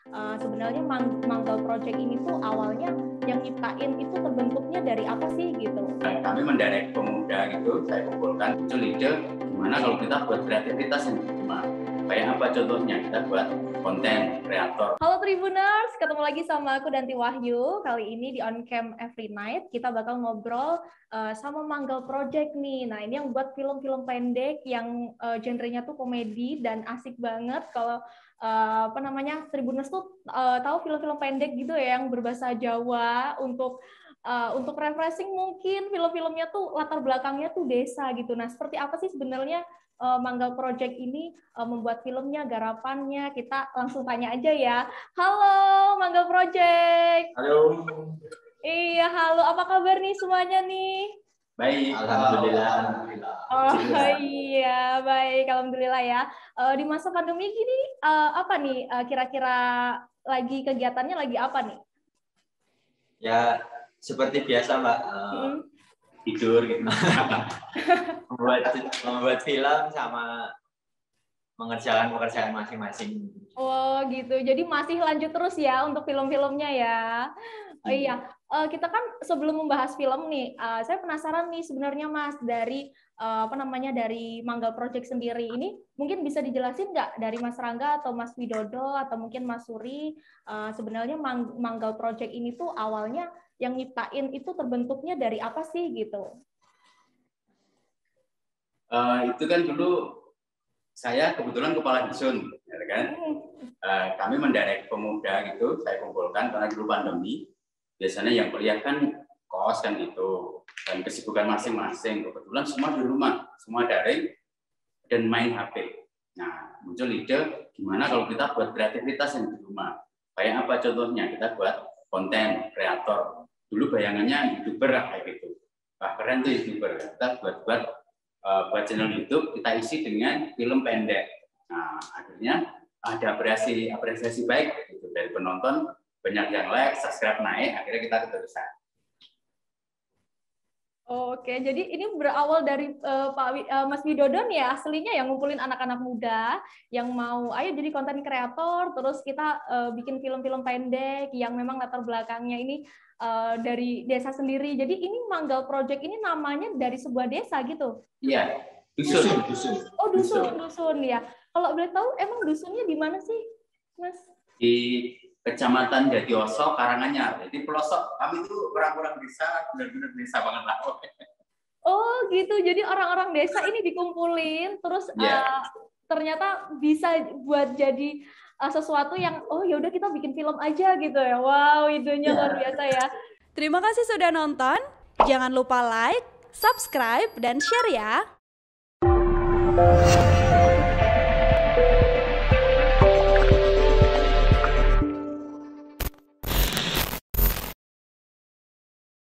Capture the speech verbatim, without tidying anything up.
uh, sebenarnya Mang- Manggal Project ini tuh awalnya yang nyiptain itu terbentuknya dari apa sih gitu? Kami mendirect pemuda gitu, saya kumpulkan muncul ide gimana kalau kita buat kreativitas yang di rumah. Kayak apa contohnya, kita buat konten kreator. Halo Tribuners, ketemu lagi sama aku Danti Wahyu. Kali ini di On Cam Every Night kita bakal ngobrol uh, sama Manggal Project nih. Nah ini yang buat film-film pendek yang uh, genrenya tuh komedi dan asik banget. Kalau uh, apa namanya Tribuners tuh uh, tahu film-film pendek gitu ya yang berbahasa Jawa untuk uh, untuk refreshing mungkin film-filmnya tuh latar belakangnya tuh desa gitu. Nah seperti apa sih sebenarnya Uh, Manggal Project ini uh, membuat filmnya, garapannya, kita langsung tanya aja ya. Halo Manggal Project. Halo. Iya, halo. Apa kabar nih semuanya nih? Baik, alhamdulillah. Oh iya, baik, alhamdulillah ya. Uh, di masa pandemi gini, uh, apa nih uh, kira-kira lagi kegiatannya lagi apa nih? Ya seperti biasa Mbak. Uh, hmm. tidur gitu. membuat membuat film sama mengerjakan pekerjaan masing-masing. Oh gitu, jadi masih lanjut terus ya untuk film-filmnya ya. Oh iya, uh, kita kan sebelum membahas film nih, uh, saya penasaran nih sebenarnya Mas dari uh, apa namanya dari Manggal Project sendiri ini mungkin bisa dijelasin nggak dari Mas Rangga atau Mas Widodo atau mungkin Mas Suri uh, sebenarnya Mang- Manggal Project ini tuh awalnya yang nyiptain itu terbentuknya dari apa sih gitu? Uh, itu kan dulu saya kebetulan kepala dusun, ya kan? Uh, kami mendirect pemuda gitu, saya kumpulkan karena dulu pandemi. Biasanya yang kuliah kan kos kan gitu, dan kesibukan masing-masing. Kebetulan semua di rumah, semua daring dan main H P. Nah, muncul ide gimana kalau kita buat kreativitas yang di rumah. Kayak apa contohnya? Kita buat konten kreator. Dulu bayangannya YouTuber kayak gitu. Wah, keren tuh YouTuber. Kita buat-buat uh, buat channel YouTube, kita isi dengan film pendek. Nah, akhirnya ada apresiasi apresiasi baik gitu dari penonton, banyak yang like, subscribe naik, akhirnya kita keterusan. Oke, jadi ini berawal dari uh, Pak uh, Mas Widodo nih ya, aslinya yang ngumpulin anak-anak muda yang mau ayo jadi konten kreator, terus kita uh, bikin film-film pendek yang memang latar belakangnya ini uh, dari desa sendiri. Jadi ini Manggal Project ini namanya dari sebuah desa gitu? Iya, dusun. dusun. Oh dusun, dusun ya. Kalau boleh tahu emang dusunnya di mana sih, Mas? Di Kecamatan Jatioso, Karanganyar. Jadi pelosok, kami itu orang-orang desa, benar-benar desa banget lah. Oh gitu, jadi orang-orang desa ini dikumpulin, terus yeah. uh, ternyata bisa buat jadi uh, sesuatu yang, oh ya udah kita bikin film aja gitu ya. Wow, idenya yeah. luar biasa ya. Terima kasih sudah nonton. Jangan lupa like, subscribe, dan share ya.